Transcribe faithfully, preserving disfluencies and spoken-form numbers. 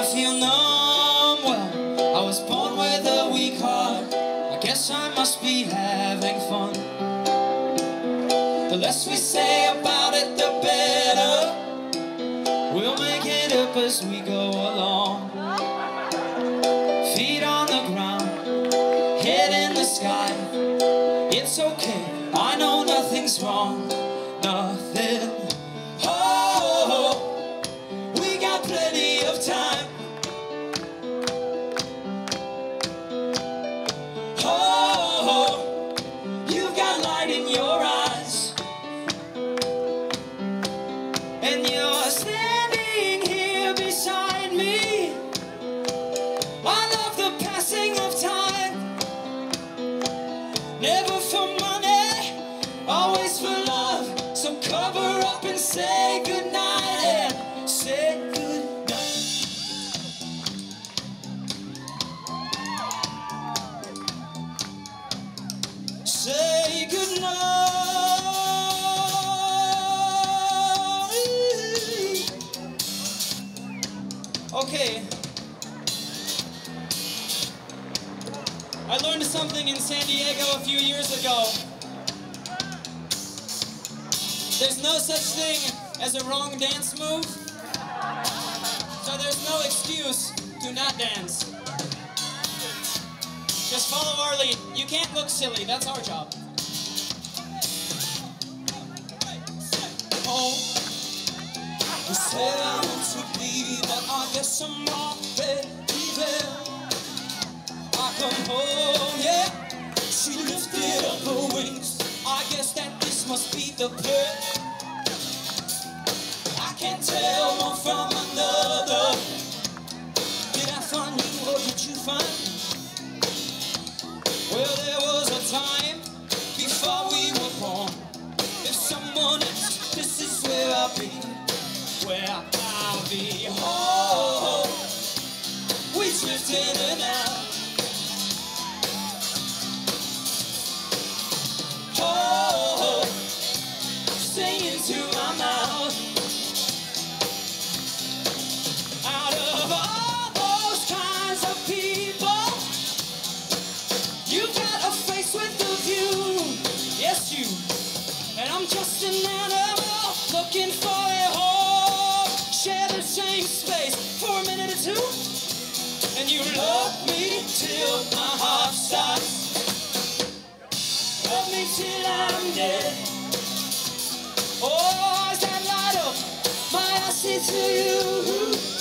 feel numb, well, I was born with a weak heart. I guess I must be having fun. The less we say about it, the better. We'll make it up as we go along. Feet on the ground, head in the sky. It's okay, I know nothing's wrong. Nothing. Oh, we got plenty of time. Oh, you've got light in your eyes, and you're standing here beside me. I love the passing of time. Never for money, always for love. So cover up and say goodnight, and say goodnight. Say goodnight. Okay. I learned something in San Diego a few years ago. There's no such thing as a wrong dance move, so there's no excuse to not dance. Just follow our lead. You can't look silly, that's our job. Oh, you said I want to be, but I guess I'm already there. I come home, yeah. She lifted up her wings. I guess that this must be the bird. I can't tell one from another. Did I find you or did you find me? Well, there was a time before we were born. If someone else, this is where I'll be. Where I'll be. Oh, we drift in and out. Oh, singing to my mouth. Out of all those kinds of people, you got a face with a view. Yes, you. And I'm just an animal looking for a home. Share the same space for a minute or two, and you love me till my heart stops. Love me till I'm dead. Oh, as I light up my eyes to you.